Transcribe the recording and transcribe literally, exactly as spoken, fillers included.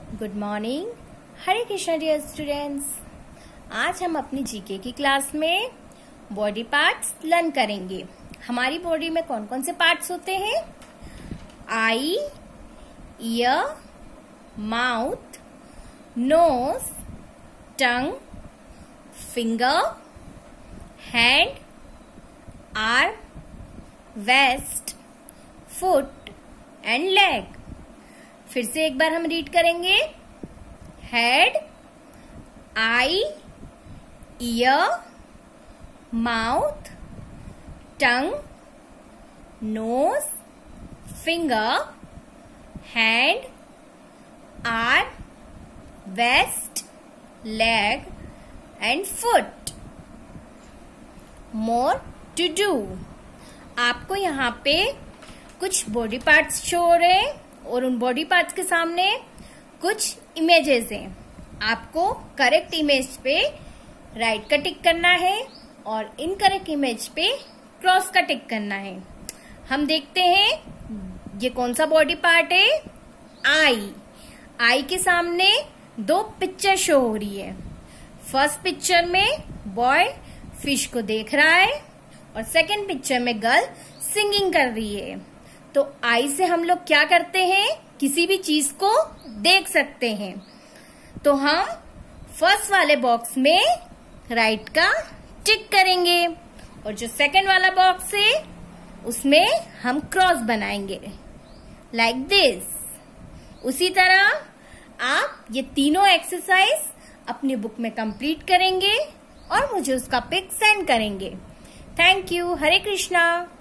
Good morning. Hare Krishna dear students. आज हम अपनी जीके की क्लास में बॉडी पार्ट्स लर्न करेंगे। हमारी बॉडी में कौन कौन से पार्ट्स होते हैं? Eye, ear, mouth, nose, tongue, finger, hand, arm, waist, foot and leg. फिर से एक बार हम रीड करेंगे। Head, eye, ear, mouth, tongue, nose, finger, hand, arm, waist, leg and foot. More to do. आपको यहाँ पे कुछ बॉडी पार्ट्स शो हो रहे हैं और उन बॉडी पार्ट्स के सामने कुछ इमेजेस हैं। आपको करेक्ट इमेज पे राइट का टिक करना है और इनकरेक्ट इमेज पे क्रॉस का टिक करना है। हम देखते हैं ये कौन सा बॉडी पार्ट है। आई। आई के सामने दो पिक्चर शो हो रही है। फर्स्ट पिक्चर में बॉय फिश को देख रहा है और सेकंड पिक्चर में गर्ल सिंगिंग कर रही है। तो आई से हम लोग क्या करते हैं? किसी भी चीज को देख सकते हैं। तो हम फर्स्ट वाले बॉक्स में राइट का टिक करेंगे और जो सेकंड वाला बॉक्स है उसमें हम क्रॉस बनाएंगे लाइक दिस। उसी तरह आप ये तीनों एक्सरसाइज अपनी बुक में कंप्लीट करेंगे और मुझे उसका पिक सेंड करेंगे। Thank you. हरे कृष्णा।